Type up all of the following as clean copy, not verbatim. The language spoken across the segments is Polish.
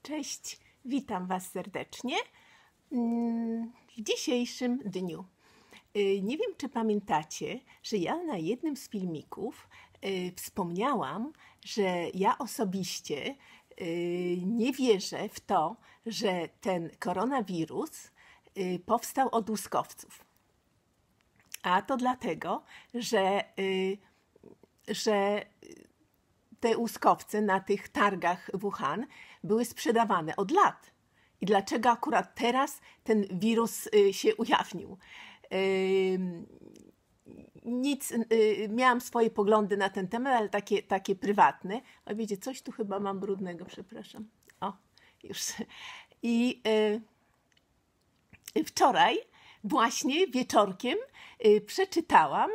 Cześć, witam Was serdecznie w dzisiejszym dniu. Nie wiem, czy pamiętacie, że ja na jednym z filmików wspomniałam, że ja osobiście nie wierzę w to, że ten koronawirus powstał od łuskowców. A to dlatego, że te łuskowce na tych targach w Wuhan były sprzedawane od lat. I dlaczego akurat teraz ten wirus się ujawnił? Miałam swoje poglądy na ten temat, ale takie prywatne. O, wiecie, coś tu chyba mam brudnego, przepraszam. O, już. I wczoraj właśnie wieczorkiem przeczytałam,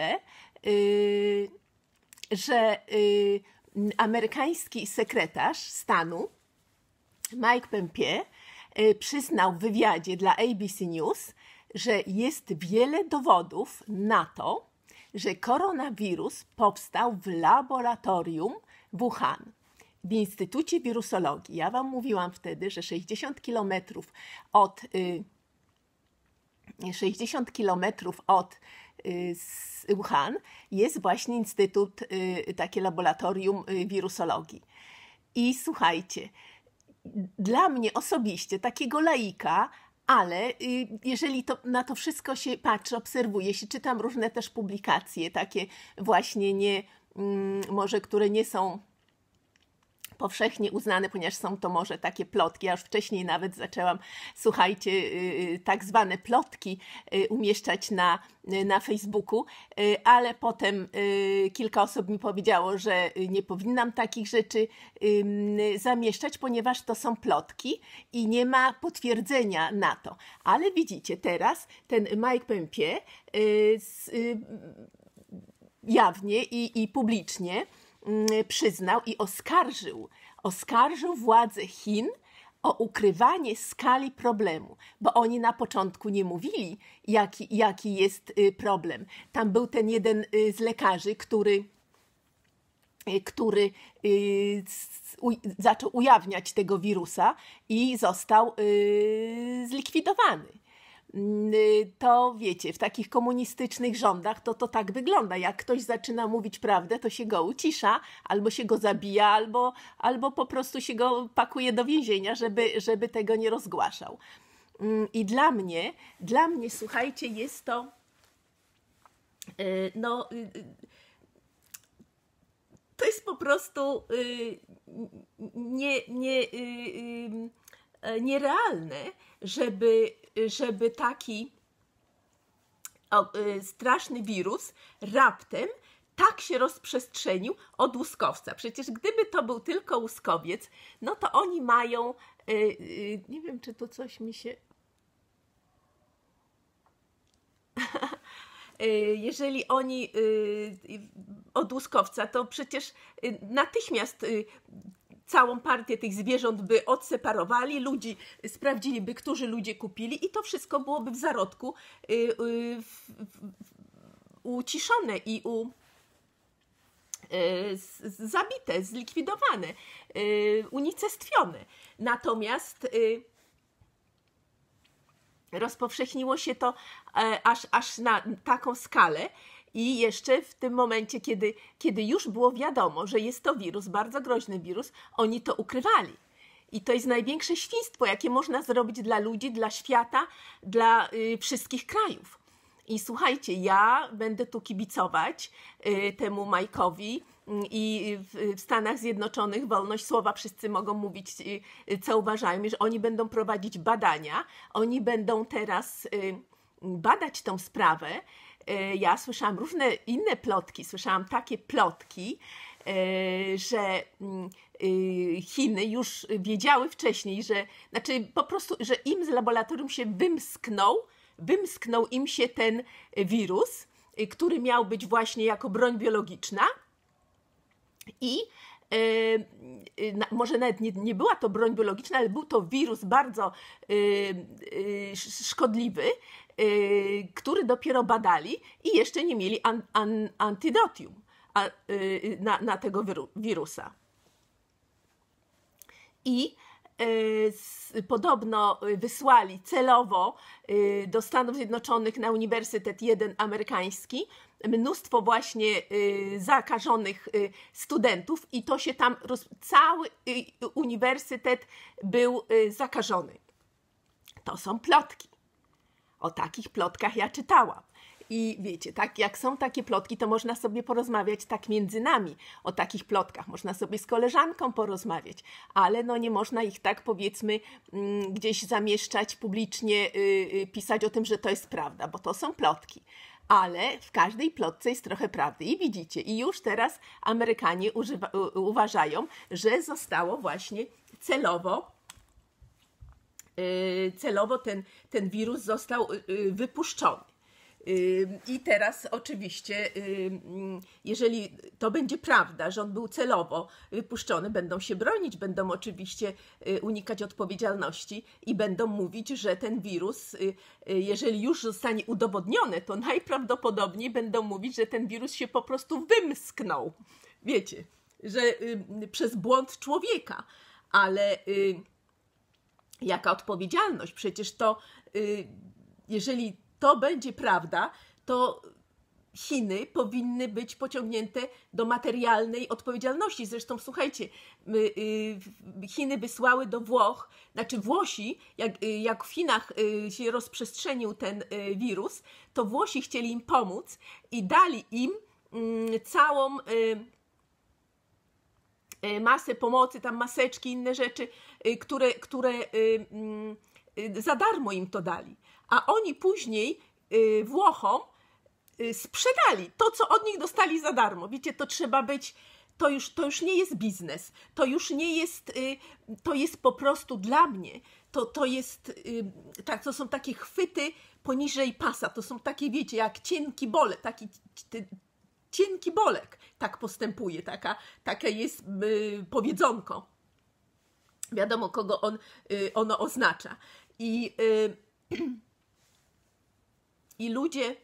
że amerykański sekretarz stanu Mike Pompeo przyznał w wywiadzie dla ABC News, że jest wiele dowodów na to, że koronawirus powstał w laboratorium w Wuhan, w Instytucie Wirusologii. Ja Wam mówiłam wtedy, że 60 kilometrów od Wuhan jest właśnie instytut, takie laboratorium wirusologii. I słuchajcie, dla mnie osobiście, takiego laika, ale jeżeli na to wszystko się patrzy, obserwuje się, czytam różne też publikacje, takie właśnie może które nie są powszechnie uznane, ponieważ są to może takie plotki. Ja już wcześniej nawet zaczęłam, słuchajcie, tak zwane plotki umieszczać na Facebooku, ale potem kilka osób mi powiedziało, że nie powinnam takich rzeczy zamieszczać, ponieważ to są plotki i nie ma potwierdzenia na to. Ale widzicie, teraz ten Mike Pompeo jawnie i publicznie przyznał i oskarżył władze Chin o ukrywanie skali problemu, bo oni na początku nie mówili, jaki jest problem. Tam był ten jeden z lekarzy, który zaczął ujawniać tego wirusa i został zlikwidowany. To wiecie, w takich komunistycznych rządach to tak wygląda. Jak ktoś zaczyna mówić prawdę, to się go ucisza, albo się go zabija, albo po prostu się go pakuje do więzienia, żeby tego nie rozgłaszał. I dla mnie, słuchajcie, jest to to jest po prostu nierealne, żeby taki straszny wirus raptem tak się rozprzestrzenił od łuskowca. Przecież gdyby to był tylko łuskowiec, no to oni mają, nie wiem, czy tu coś mi się... Jeżeli oni od łuskowca, to przecież natychmiast całą partię tych zwierząt by odseparowali, ludzi sprawdziliby, którzy ludzie kupili i to wszystko byłoby w zarodku uciszone i zabite, zlikwidowane, unicestwione. Natomiast rozpowszechniło się to aż na taką skalę i jeszcze w tym momencie, kiedy już było wiadomo, że jest to wirus, bardzo groźny wirus, oni to ukrywali. I to jest największe świństwo, jakie można zrobić dla ludzi, dla świata, dla wszystkich krajów. I słuchajcie, ja będę tu kibicować temu Majkowi i w Stanach Zjednoczonych wolność słowa, wszyscy mogą mówić, co uważają, że oni będą prowadzić badania, oni będą teraz badać tą sprawę. Ja słyszałam różne inne plotki, słyszałam takie plotki, że Chiny już wiedziały wcześniej, po prostu, że im z laboratorium się wymsknął im się ten wirus, który miał być właśnie jako broń biologiczna i może nawet nie była to broń biologiczna, ale był to wirus bardzo szkodliwy, który dopiero badali i jeszcze nie mieli antidotium na tego wirusa. I podobno wysłali celowo do Stanów Zjednoczonych na uniwersytet jeden amerykański mnóstwo właśnie zakażonych studentów i to się tam, cały uniwersytet był zakażony. To są plotki. O takich plotkach ja czytałam. I wiecie, tak jak są takie plotki, to można sobie porozmawiać tak między nami o takich plotkach. Można sobie z koleżanką porozmawiać, ale no nie można ich tak, powiedzmy, gdzieś zamieszczać publicznie, pisać o tym, że to jest prawda, bo to są plotki. Ale w każdej plotce jest trochę prawdy. I widzicie, i już teraz Amerykanie uważają, że zostało właśnie celowo ten wirus został wypuszczony. I teraz oczywiście, jeżeli to będzie prawda, że on był celowo wypuszczony, będą się bronić, będą oczywiście unikać odpowiedzialności i będą mówić, że ten wirus, jeżeli już zostanie udowodnione, to najprawdopodobniej będą mówić, że ten wirus się po prostu wymsknął. Wiecie, że przez błąd człowieka, ale jaka odpowiedzialność? Przecież to, jeżeli to będzie prawda, to Chiny powinny być pociągnięte do materialnej odpowiedzialności. Zresztą słuchajcie, Chiny wysłały do Włoch, znaczy Włosi, jak w Chinach się rozprzestrzenił ten wirus, to Włosi chcieli im pomóc i dali im całą masę pomocy, tam maseczki, inne rzeczy, które za darmo im to dali. A oni później Włochom sprzedali to, co od nich dostali za darmo. Wiecie, to trzeba być, to już nie jest biznes, to już nie jest, to jest po prostu dla mnie, to jest, tak, to są takie chwyty poniżej pasa, to są takie, wiecie, jak cienki bolek, taki cienki bolek tak postępuje, takie jest powiedzonko. Wiadomo, kogo ono oznacza. I ludzie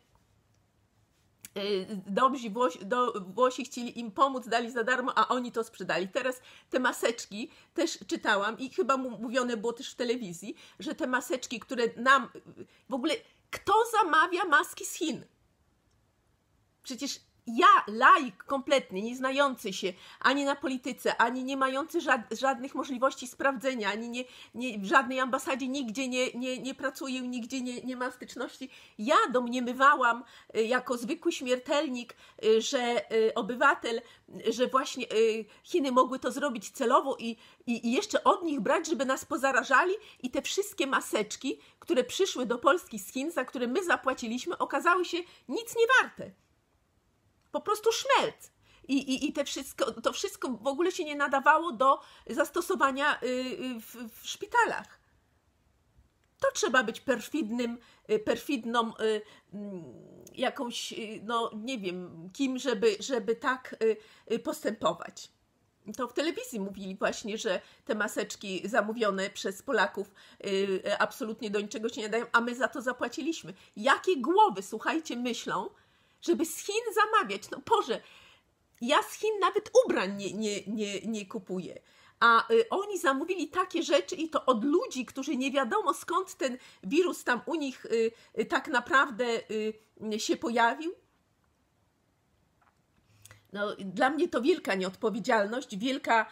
dobrzy Włosi chcieli im pomóc, dali za darmo, a oni to sprzedali. Teraz te maseczki też czytałam i chyba mówione było też w telewizji, że te maseczki, które nam... W ogóle kto zamawia maski z Chin? Przecież ja, laik kompletny, nie znający się ani na polityce, ani nie mający żadnych możliwości sprawdzenia, ani w żadnej ambasadzie nigdzie nie pracuję, nigdzie nie mam styczności. Ja domniemywałam jako zwykły śmiertelnik, że obywatel, że właśnie Chiny mogły to zrobić celowo i jeszcze od nich brać, żeby nas pozarażali i te wszystkie maseczki, które przyszły do Polski z Chin, za które my zapłaciliśmy, okazały się nic nie warte. Po prostu szmelc. I to wszystko w ogóle się nie nadawało do zastosowania w szpitalach. To trzeba być perfidną jakąś, no nie wiem, kim, żeby tak postępować. To w telewizji mówili właśnie, że te maseczki zamówione przez Polaków absolutnie do niczego się nie dają, a my za to zapłaciliśmy. Jakie głowy, słuchajcie, myślą, żeby z Chin zamawiać? No Boże, ja z Chin nawet ubrań nie kupuję. A oni zamówili takie rzeczy i to od ludzi, którzy nie wiadomo skąd ten wirus tam u nich tak naprawdę się pojawił. No, dla mnie to wielka nieodpowiedzialność, wielka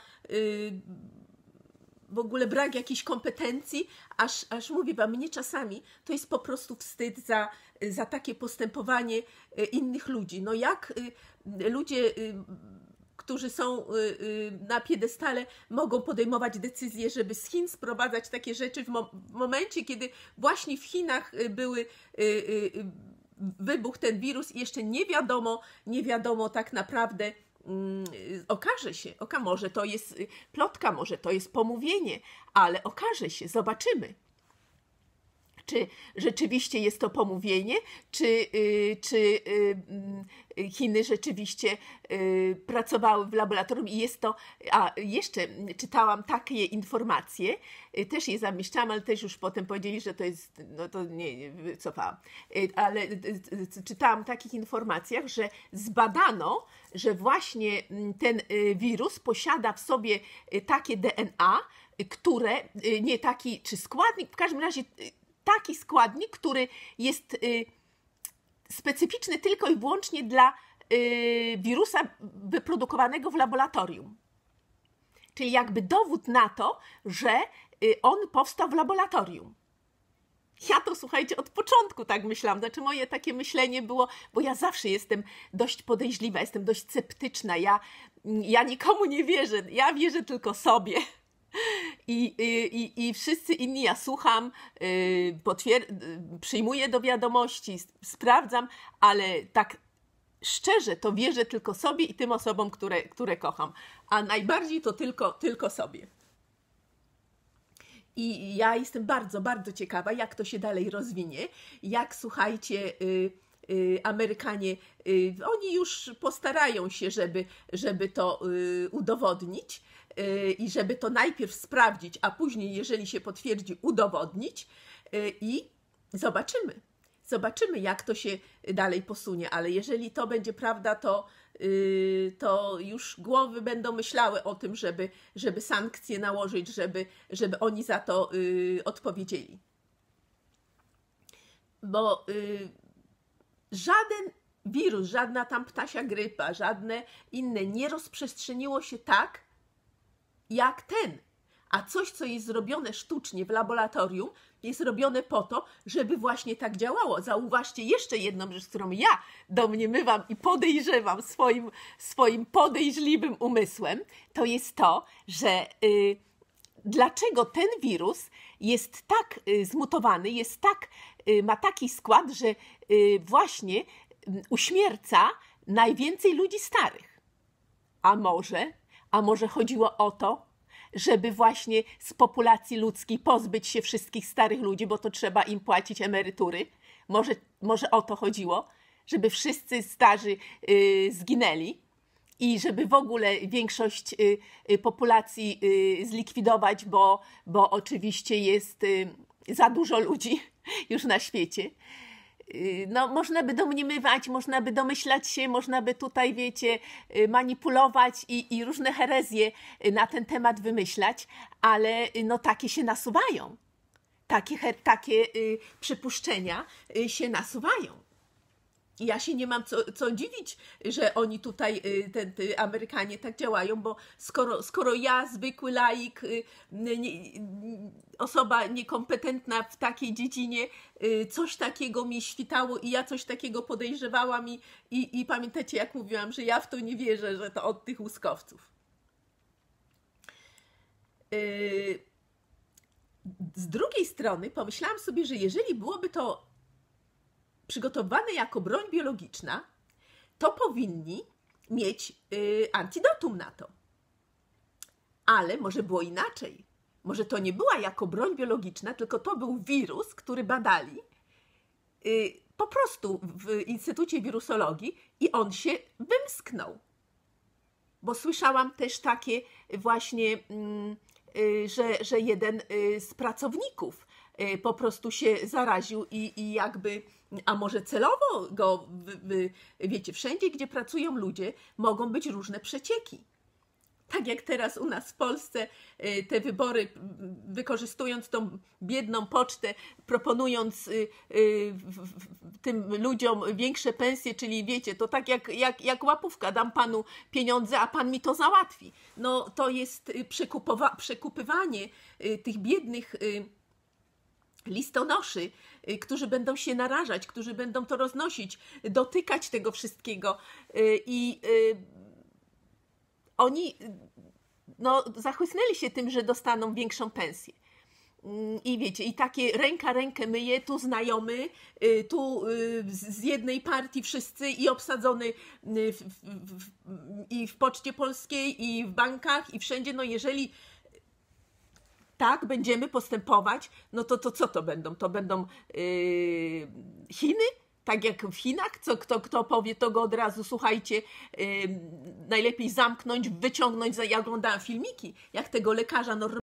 w ogóle brak jakiejś kompetencji, aż mówię wam, mnie czasami to jest po prostu wstyd za takie postępowanie innych ludzi. No jak ludzie, którzy są na piedestale, mogą podejmować decyzje, żeby z Chin sprowadzać takie rzeczy w momencie, kiedy właśnie w Chinach wybuchł ten wirus i jeszcze nie wiadomo tak naprawdę, okaże się, może to jest plotka, może to jest pomówienie, ale okaże się, zobaczymy. Czy rzeczywiście jest to pomówienie, czy Chiny rzeczywiście pracowały w laboratorium i jest to, a jeszcze czytałam takie informacje, też je zamieszczałam, ale też już potem powiedzieli, że to jest, no to nie wycofałam, ale czytałam w takich informacjach, że zbadano, że właśnie ten wirus posiada w sobie takie DNA, nie taki, czy składnik, w każdym razie taki składnik, który jest specyficzny tylko i wyłącznie dla wirusa wyprodukowanego w laboratorium. Czyli jakby dowód na to, że on powstał w laboratorium. Ja to, słuchajcie, od początku tak myślałam. Znaczy moje takie myślenie było, bo ja zawsze jestem dość podejrzliwa, jestem dość sceptyczna. Ja nikomu nie wierzę, ja wierzę tylko sobie. I wszyscy inni ja słucham, przyjmuję do wiadomości, sprawdzam, ale tak szczerze to wierzę tylko sobie i tym osobom, które kocham. A najbardziej to tylko sobie. I ja jestem bardzo, bardzo ciekawa, jak to się dalej rozwinie, jak, słuchajcie, Amerykanie, oni już postarają się, żeby to udowodnić i żeby to najpierw sprawdzić, a później, jeżeli się potwierdzi, udowodnić i zobaczymy. Zobaczymy, jak to się dalej posunie, ale jeżeli to będzie prawda, to już głowy będą myślały o tym, żeby sankcje nałożyć, żeby oni za to odpowiedzieli. Bo żaden wirus, żadna tam ptasia grypa, żadne inne nie rozprzestrzeniło się tak, jak ten. A coś, co jest zrobione sztucznie w laboratorium, jest robione po to, żeby właśnie tak działało. Zauważcie jeszcze jedną rzecz, którą ja domniemywam i podejrzewam swoim podejrzliwym umysłem, to jest to, że dlaczego ten wirus jest tak zmutowany, ma taki skład, że właśnie uśmierca najwięcej ludzi starych. A może chodziło o to, żeby właśnie z populacji ludzkiej pozbyć się wszystkich starych ludzi, bo to trzeba im płacić emerytury. Może o to chodziło, żeby wszyscy starzy zginęli i żeby w ogóle większość populacji zlikwidować, bo oczywiście jest za dużo ludzi już na świecie. No, można by domniemywać, można by domyślać się, można by tutaj, wiecie, manipulować i różne herezje na ten temat wymyślać, ale no takie się nasuwają. Takie przypuszczenia się nasuwają. I ja się nie mam co dziwić, że oni tutaj, Amerykanie tak działają, bo skoro ja, zwykły laik, osoba niekompetentna w takiej dziedzinie, coś takiego mi świtało i ja coś takiego podejrzewałam i pamiętacie, jak mówiłam, że ja w to nie wierzę, że to od tych łuskowców. Z drugiej strony pomyślałam sobie, że jeżeli byłoby to przygotowane jako broń biologiczna, to powinni mieć antidotum na to. Ale może było inaczej. Może to nie była jako broń biologiczna, tylko to był wirus, który badali po prostu w Instytucie Wirusologii i on się wymsknął. Bo słyszałam też takie właśnie, że jeden z pracowników po prostu się zaraził i jakby, a może celowo go, wiecie, wszędzie, gdzie pracują ludzie, mogą być różne przecieki. Tak jak teraz u nas w Polsce te wybory, wykorzystując tą biedną pocztę, proponując tym ludziom większe pensje, czyli wiecie, to tak jak łapówka, dam panu pieniądze, a pan mi to załatwi. No to jest przekupywanie tych biednych listonoszy, którzy będą się narażać, którzy będą to roznosić, dotykać tego wszystkiego i oni no, zachłysnęli się tym, że dostaną większą pensję. I wiecie, i takie ręka rękę myje, tu znajomy, tu z jednej partii wszyscy i obsadzony i w Poczcie Polskiej, i w bankach, i wszędzie. No jeżeli tak będziemy postępować, no to co to będą? To będą Chiny? Tak jak w Chinach, kto powie, to go od razu, słuchajcie, najlepiej zamknąć, wyciągnąć. Ja oglądałam filmiki, jak tego lekarza normalnie